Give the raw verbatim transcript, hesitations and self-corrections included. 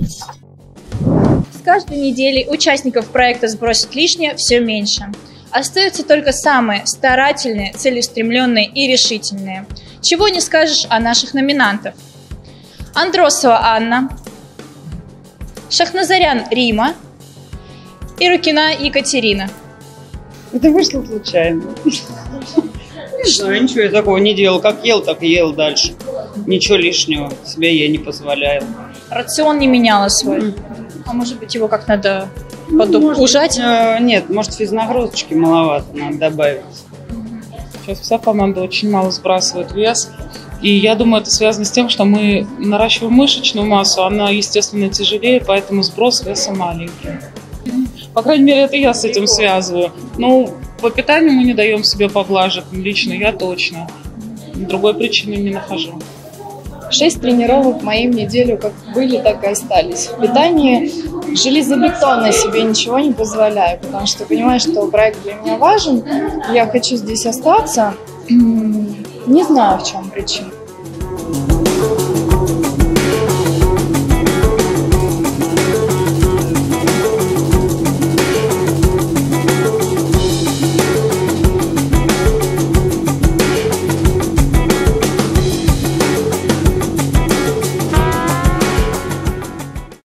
С каждой неделей участников проекта «Сбросить лишнее» все меньше. Остаются только самые старательные, целеустремленные и решительные. Чего не скажешь о наших номинантах. Андросова Анна, Шахназарян Рима и Рукина Екатерина. Это вышло случайно. Не знаю, ничего я такого не делал. Как ел, так и ел дальше. Ничего лишнего себе я не позволяю. Рацион не меняла свой? Mm. А может быть, его как надо подужать? Ну, э, нет, может, физнагрузочки маловато, надо добавить. Сейчас вся команда очень мало сбрасывает вес. И я думаю, это связано с тем, что мы наращиваем мышечную массу, она, естественно, тяжелее, поэтому сброс веса маленький. По крайней мере, это я с этим связываю. Ну, по питанию мы не даем себе поблажек, лично я точно. Другой причины не нахожу. Шесть тренировок моим неделю как были, так и остались. В питании железобетонно себе ничего не позволяю, потому что понимаю, что проект для меня важен, я хочу здесь остаться. Не знаю, в чем причина.